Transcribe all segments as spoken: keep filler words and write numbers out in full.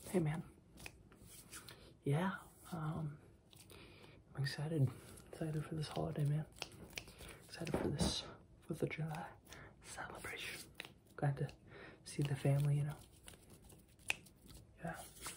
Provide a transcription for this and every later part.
Hey man. Yeah, um, I'm excited, excited for this holiday, man. Excited for this fourth of July celebration. Glad to see the family, you know. Yeah.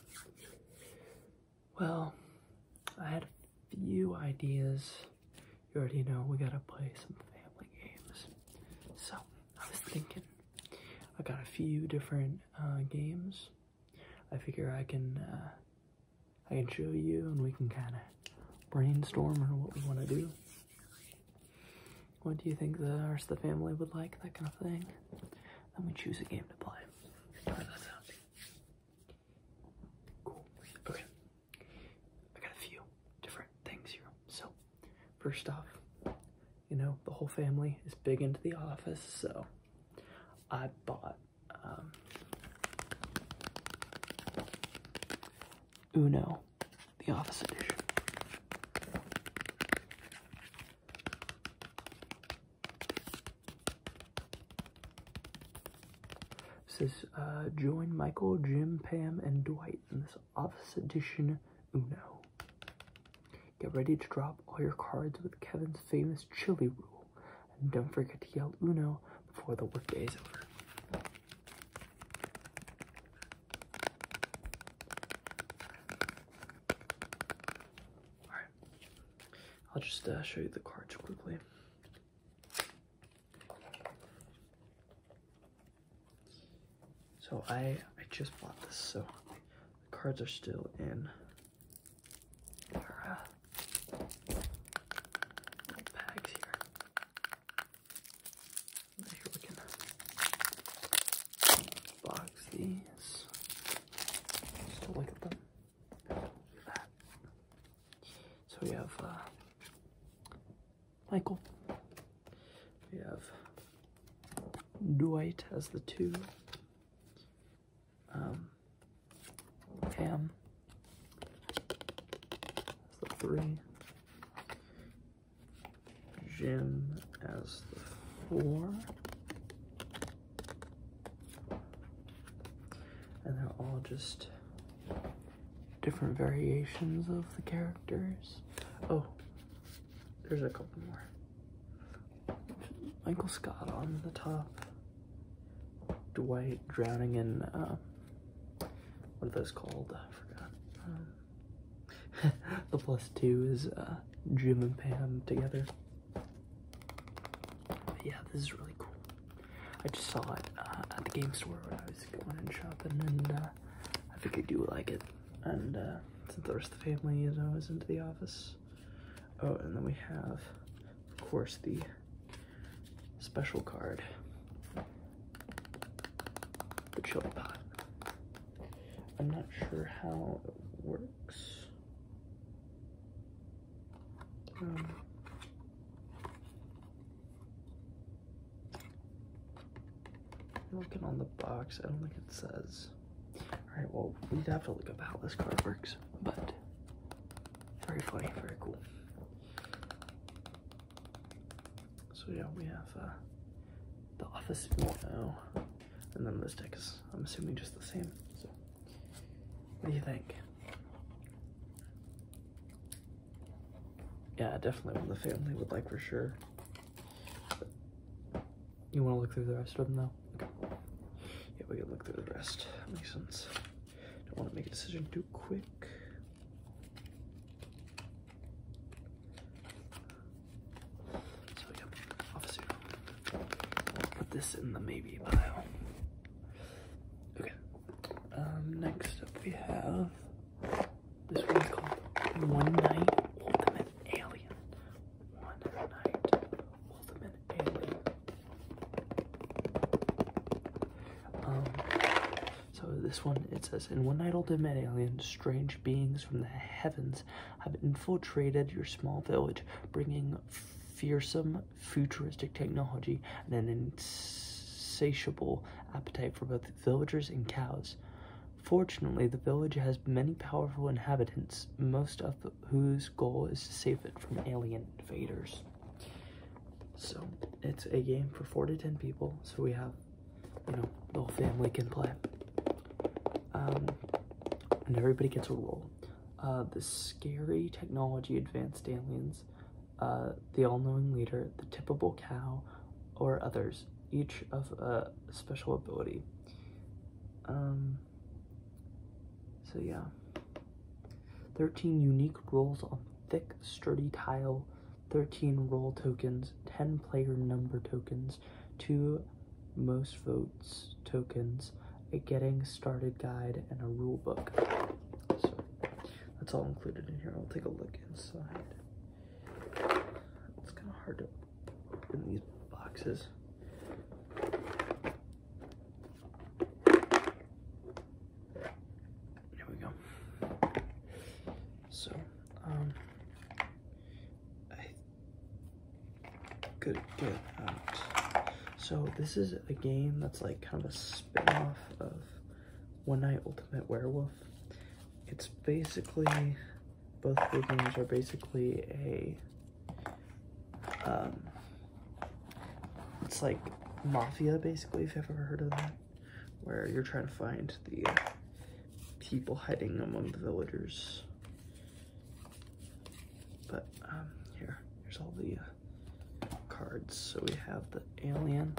Well, I had a few ideas. You already know we gotta play some family games. So, I was thinking, I got a few different uh, games. I figure I can, uh, I can show you and we can kind of brainstorm on what we want to do. What do you think the rest of the family would like, that kind of thing? Then we choose a game to play. How does that sound? Cool. Okay. I got a few different things here. So, first off, you know, the whole family is big into The Office, so I bought um, Uno, The Office Edition. It says, uh, join Michael, Jim, Pam, and Dwight in this Office Edition Uno. Get ready to drop all your cards with Kevin's famous chili rule. And don't forget to yell Uno before the workday is over. Alright. I'll just uh, show you the cards quickly. So I, I just bought this, so the cards are still in our uh, little bags here. Here we can box these. Just look at them. Look at that. So we have uh, Michael. We have Dwight as the two. Um, Pam as the three, Jim as the four, and they're all just different variations of the characters. Oh, there's a couple more. Michael Scott on the top, Dwight drowning in, uh, what are those called? I forgot. Um, the plus two is uh, Jim and Pam together. But yeah, this is really cool. I just saw it uh, at the game store when I was going and shopping, and uh, I figured you would like it. And uh, since the rest of the family, you know, is into The Office. Oh, and then we have, of course, the special card. The chili pot. I'm not sure how it works. Um, looking on the box, I don't think it says. Alright, well, we'd have to look up how this card works, but very funny, very cool. So yeah, we have uh, The Office Uno. And then this deck is, I'm assuming, just the same. So, what do you think? Yeah, definitely one the family would like for sure. But you want to look through the rest of them, though? Okay. Yeah, we can look through the rest. That makes sense. Don't want to make a decision too quick. So, yeah, Office Uno. I'll put this in the maybe pile. Um, next up we have this one called One Night Ultimate Alien. One Night Ultimate Alien. Um, so this one, it says, in One Night Ultimate Alien, strange beings from the heavens have infiltrated your small village, bringing fearsome futuristic technology and an insatiable appetite for both villagers and cows. Fortunately, the village has many powerful inhabitants, most of whose goal is to save it from alien invaders. So, it's a game for four to ten people, so we have, you know, the whole family can play. Um, and everybody gets a roll. Uh, the scary technology advanced aliens, uh, the all-knowing leader, the tippable cow, or others, each of a special ability. Um, so yeah. thirteen unique rolls on thick, sturdy tile, thirteen roll tokens, ten player number tokens, two most votes tokens, a getting started guide, and a rule book. So that's all included in here. I'll take a look inside. It's kind of hard to open these boxes. Here we go. So, um, I could get out. So this is a game that's like kind of a spin-off of One Night Ultimate Werewolf. It's basically, both the games are basically a, um, it's like Mafia, basically, if you've ever heard of that, where you're trying to find the uh, people hiding among the villagers. But, um, here, here's all the uh, cards. So we have the alien,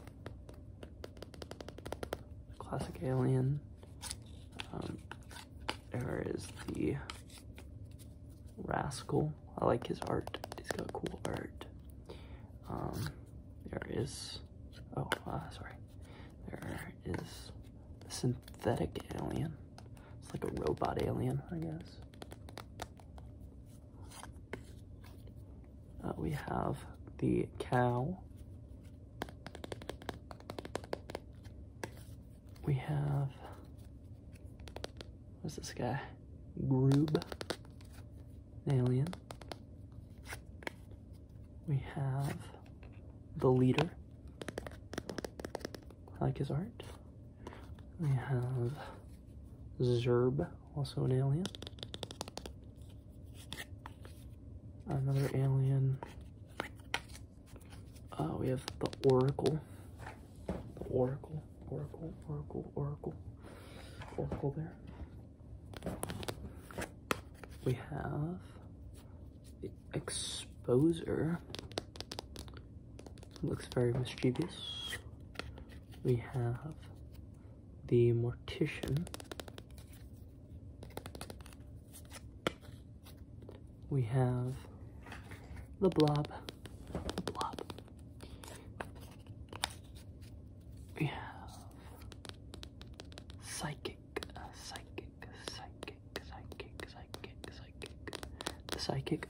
classic alien. Um, there is the rascal. I like his art. He's got cool art. Um, there is, oh, uh, sorry. There is the synthetic alien. It's like a robot alien, I guess. Uh, we have the cow. We have, what's this guy? Groob, alien. We have the leader. I like his art. We have Zerb, also an alien. Another alien. Uh, we have the Oracle. The Oracle, Oracle, Oracle, Oracle. Oracle there. We have the Exposer. Looks very mischievous. We have the Mortician. We have the Blob. The Blob. We have Psychic. Psychic. Psychic. Psychic. Psychic. Psychic. The Psychic.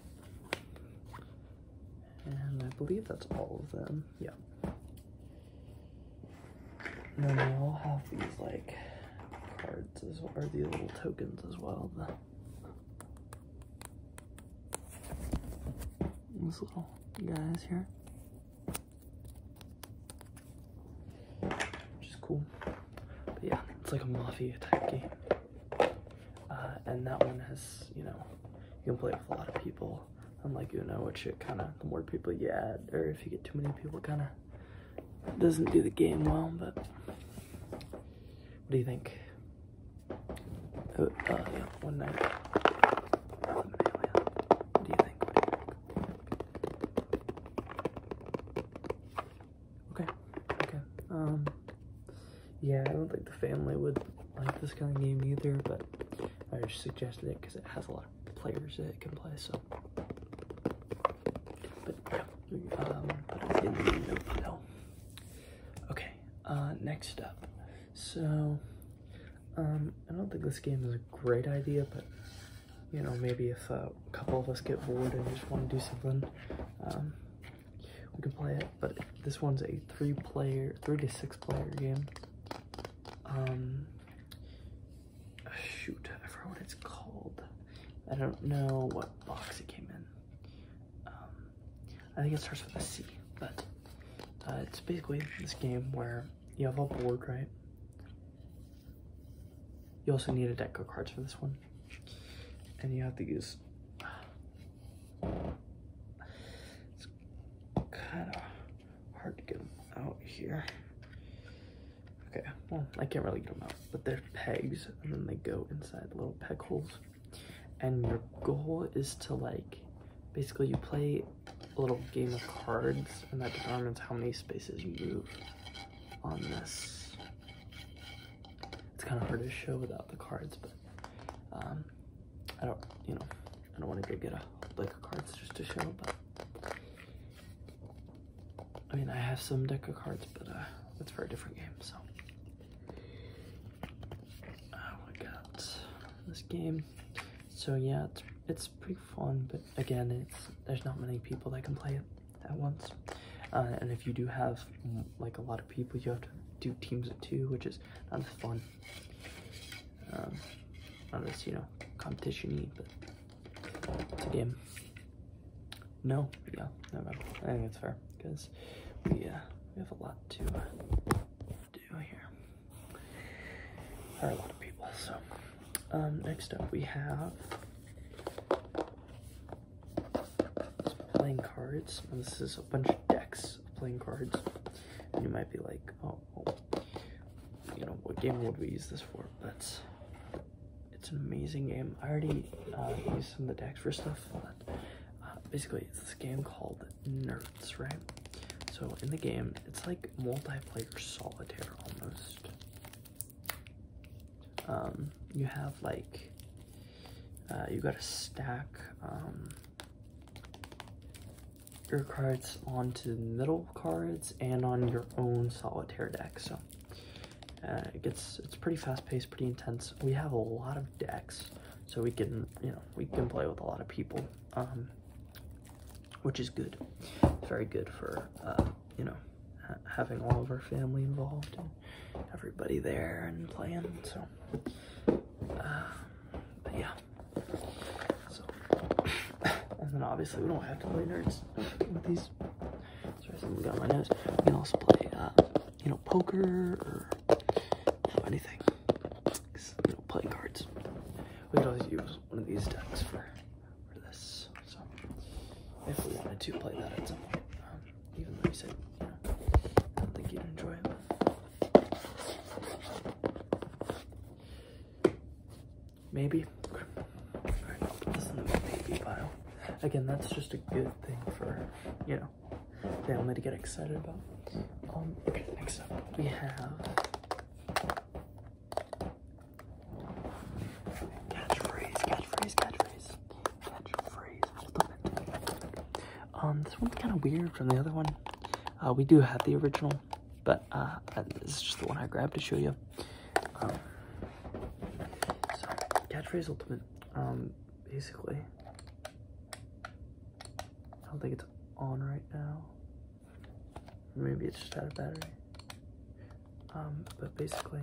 And I believe that's all of them. Yeah. And then they all have these like cards as well, or these little tokens as well. The, these little guys here, which is cool. But yeah, it's like a Mafia type game. Uh, and that one has, you know, you can play with a lot of people. Unlike Uno, which it kind of, the more people you add, or if you get too many people, kind of doesn't do the game well. But what do you think? Oh, uh, yeah, one night. What do you think? What do you think? Okay, okay. Um, yeah, I don't think the family would like this kind of game either, but I just suggested it because it has a lot of players that it can play. So. Um, put it in the note file. Okay, uh, next up. So, um, I don't think this game is a great idea, but, you know, maybe if uh, a couple of us get bored and just want to do something, um, we can play it. But this one's a three-player, three to six-player game. Um, shoot, I forgot what it's called. I don't know what box it came in. I think it starts with a C, but uh, it's basically this game where you have a board, right? You also need a deck of cards for this one. And you have to use, it's kind of hard to get them out here. Okay, well, I can't really get them out, but they're pegs, and then they go inside little peg holes. And your goal is to, like, basically you play a little game of cards, and that determines how many spaces you move on this. It's kind of hard to show without the cards, but um, I don't, you know, I don't want to go get a deck of cards just to show, but I mean, I have some deck of cards, but uh, it's for a different game, so. Uh, we got this game. So yeah, it's, it's pretty fun, but again, it's there's not many people that can play it at once. Uh, and if you do have like a lot of people, you have to do teams of two, which is not as fun. Um, not as, you know, competition-y, but it's a game. No, yeah, no, no, I think it's fair, because we, uh, we have a lot to uh, do here. There are a lot of people, so. Um, next up we have playing cards. And this is a bunch of decks of playing cards. And you might be like, oh, well, you know, what game would we use this for? But it's an amazing game. I already uh, used some of the decks for stuff, but uh, basically it's this game called Nerds, right? So in the game, it's like multiplayer solitaire almost. Um, you have like, uh, you gotta stack, um, your cards onto middle cards and on your own solitaire deck. So, uh, it gets, it's pretty fast paced, pretty intense. We have a lot of decks, so we can, you know, we can play with a lot of people, um, which is good. It's very good for, uh, you know, ha having all of our family involved and everybody there and playing, so. Uh, but yeah, so, and then obviously we don't have to play Nerds with these. Sorry, something got on my nose. We can also play, uh, you know, poker or you know, anything. You know, playing cards. We could always use one of these decks for for this. So if we wanted to play that at some point, um, even though you said, you know, I don't think you'd enjoy it. Maybe. Okay. Alright, I'll put this in the maybe pile. Again, that's just a good thing for, you know, family to get excited about. Um, okay, next up we have catchphrase, catchphrase, catchphrase, catchphrase, ultimate. Um, this one's kind of weird from the other one. Uh, we do have the original, but uh, this is just the one I grabbed to show you. Um, Catchphrase ultimate, um, basically, I don't think it's on right now, maybe it's just out of battery, um, but basically,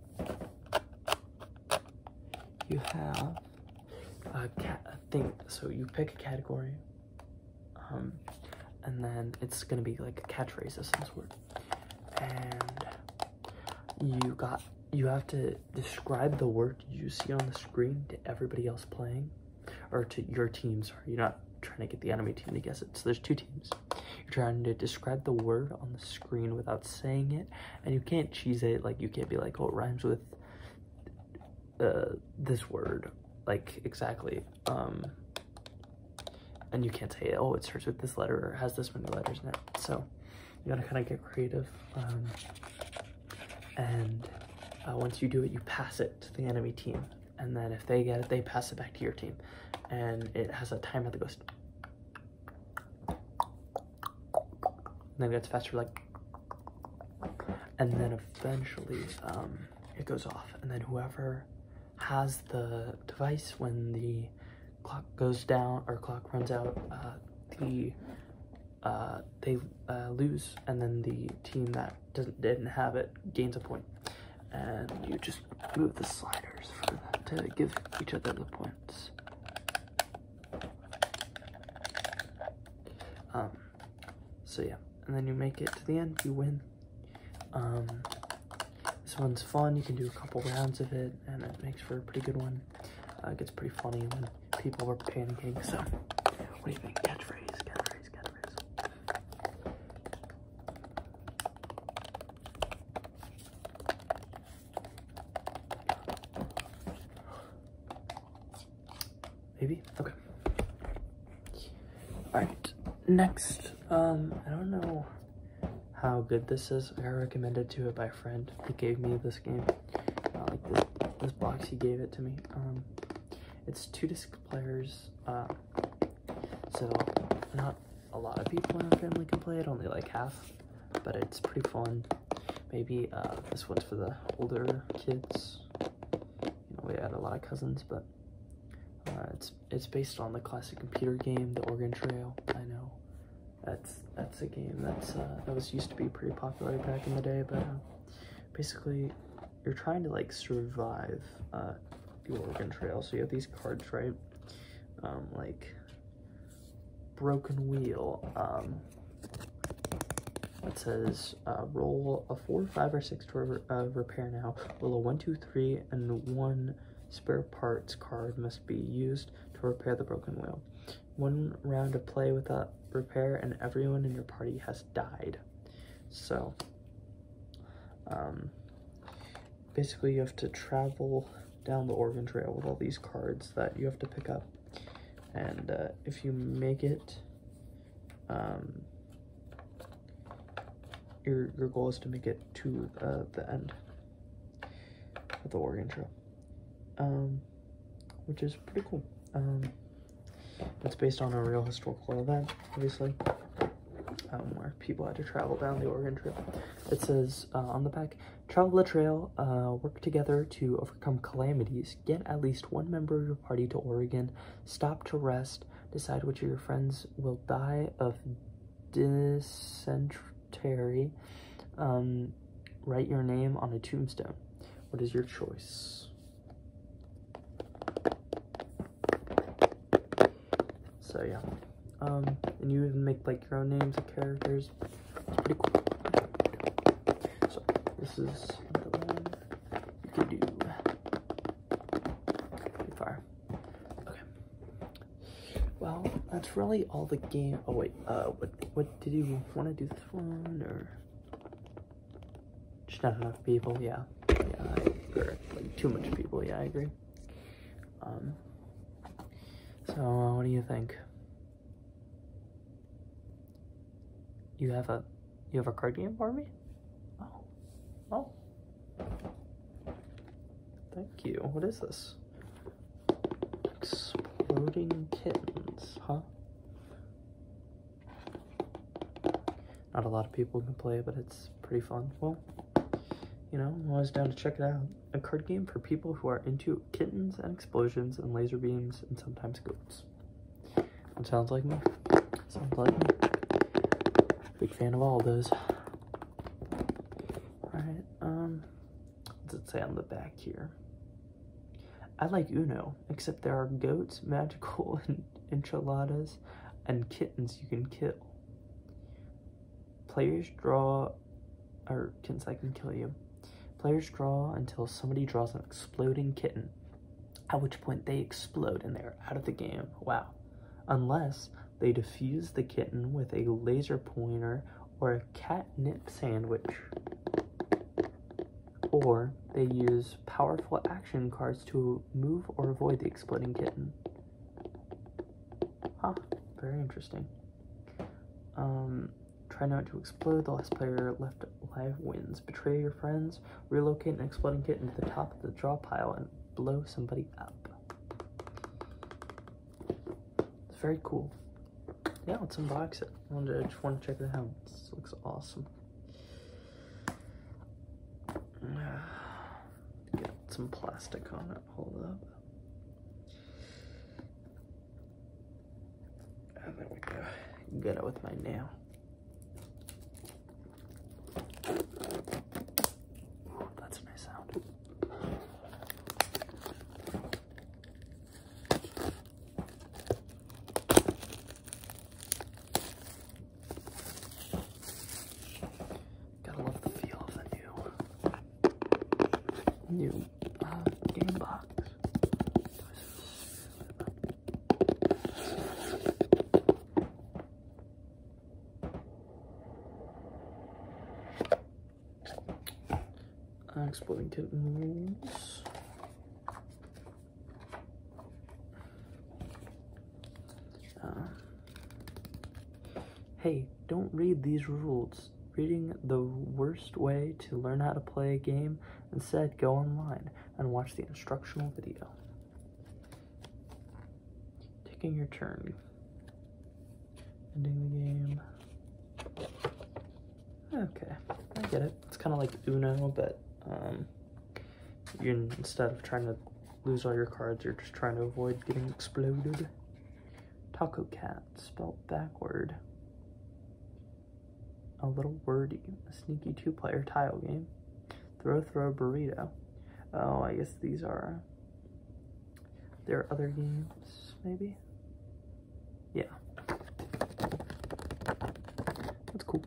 you have a cat a thing, so you pick a category, um, and then it's gonna be like a catchphrase of some sort, and you got You have to describe the word you see on the screen to everybody else playing, or to your team, sorry. You're not trying to get the enemy team to guess it. So there's two teams. You're trying to describe the word on the screen without saying it, and you can't cheese it. Like, you can't be like, oh, it rhymes with uh, this word, like, exactly. Um, and you can't say, oh, it starts with this letter, or has this many letters in it. So you gotta kind of get creative. Um, and Uh, once you do it, you pass it to the enemy team, and then if they get it, they pass it back to your team, and it has a timer that goes, and then it gets faster, like, and then eventually um, it goes off, and then whoever has the device when the clock goes down or clock runs out, uh, the uh, they uh, lose, and then the team that doesn't didn't have it gains a point. And you just move the sliders for them to give each other the points. Um, so yeah, and then you make it to the end, you win. Um, this one's fun, you can do a couple rounds of it, and it makes for a pretty good one. Uh, it gets pretty funny when people are panicking, so what do you think? Catchphrase, catchphrase, catchphrase. Maybe? Okay. Alright, next, um, I don't know how good this is. I got recommended to it by a friend. He gave me this game. Uh, like this, this box, he gave it to me. Um, it's two disc players, uh, so not a lot of people in our family can play it, only like half, but it's pretty fun. Maybe uh, this one's for the older kids. You know, we had a lot of cousins, but uh, it's it's based on the classic computer game, The Oregon Trail. I know that's that's a game that's uh, that was used to be pretty popular back in the day, but uh, basically you're trying to like survive uh, the Oregon Trail. So you have these cards, right? Um, like broken wheel. Um, it says uh, roll a four, five, or six to re uh, repair now. Roll a one, two, three, and one spare parts card must be used to repair the broken wheel. One round of play without repair, and everyone in your party has died. So, um, basically, you have to travel down the Oregon Trail with all these cards that you have to pick up. And uh, if you make it, um, your your goal is to make it to uh, the end of the Oregon Trail, um, which is pretty cool. Um, it's based on a real historical event, obviously, um, where people had to travel down the Oregon Trail. It says uh, on the back, travel the trail, uh, work together to overcome calamities, get at least one member of your party to Oregon, stop to rest, decide which of your friends will die of dysentery, um, write your name on a tombstone. What is your choice? So yeah, um, and you even make like your own names of characters. It's pretty cool. So this is the one you can do. Pretty far. Okay. Well, that's really all the game. Oh wait, uh, what what did you want to do this one or just not enough people? Yeah, yeah, I agree. Like too much people. Yeah, I agree. Um. So, uh, what do you think? You have a, you have a card game for me? Oh, oh. Thank you. What is this? Exploding Kittens, huh? Not a lot of people can play it, but it's pretty fun. Well, you know, I'm always down to check it out. A card game for people who are into kittens and explosions and laser beams and sometimes goats. That sounds like me. Sounds like me. Big fan of all of those. Alright, um, what's it say on the back here? I like Uno, except there are goats, magical enchiladas, and kittens you can kill. Players draw, or kittens that can kill you. Players draw until somebody draws an exploding kitten, at which point they explode and they're out of the game. Wow. Unless they defuse the kitten with a laser pointer or a catnip sandwich. Or they use powerful action cards to move or avoid the exploding kitten. Huh, very interesting. Um, try not to explode. The last player left alive wins. Betray your friends. Relocate an exploding kitten to the top of the draw pile and blow somebody up. It's very cool. Yeah, let's unbox it. I just want to check it out. This looks awesome. Get some plastic on it. Hold up. And there we go. Get it with my nail. Ooh, that's a nice sound. Gotta love the feel of the new, new uh, game box. Uh, exploding kittens. Uh, hey, don't read these rules. Reading the worst way to learn how to play a game. Instead, go online and watch the instructional video. Taking your turn. Ending the game. Okay, I get it. It's kind of like Uno, but um, you instead of trying to lose all your cards, you're just trying to avoid getting exploded. Taco Cat, spelled backward. A little wordy. A sneaky two-player tile game. Throw Throw Burrito. Oh, I guess these are... There are other games, maybe? Yeah. That's cool.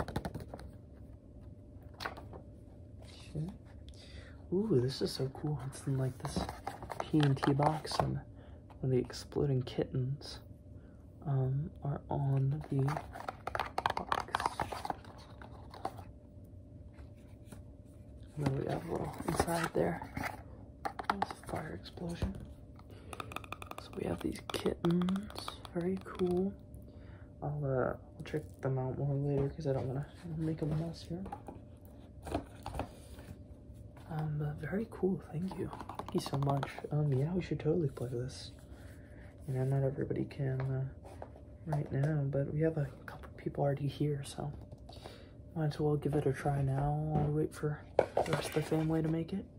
Okay. Ooh, this is so cool. It's in like this T N T box, and one of the exploding kittens um, are on the box. And then we have a little inside there. There's a fire explosion. So we have these kittens. Very cool. I'll, uh, I'll check them out more later because I don't want to make them a mess here. Um, but very cool. Thank you. Thank you so much. Um, yeah, we should totally play this. You know, not everybody can uh, right now, but we have a couple people already here, so might as well give it a try now while we wait for the rest of the family to make it.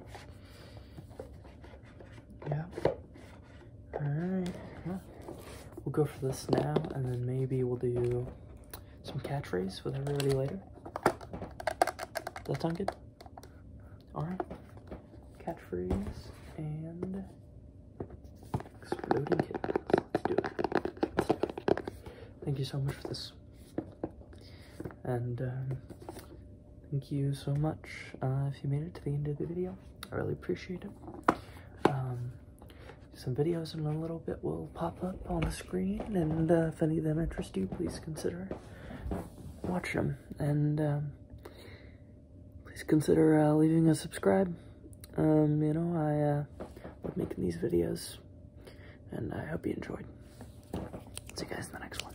Yeah. Alright. Well, we'll go for this now, and then maybe we'll do some catchphrase with everybody later. Does that sound good? Alright. Catchphrase and exploding kittens. Let's do it. Let's do it. Thank you so much for this. And um, thank you so much uh, if you made it to the end of the video. I really appreciate it. Um, some videos in a little bit will pop up on the screen, and uh, if any of them interest you, please consider watching them. And um, please consider uh, leaving a subscribe. Um, you know, I uh, love making these videos, and I hope you enjoyed. See you guys in the next one.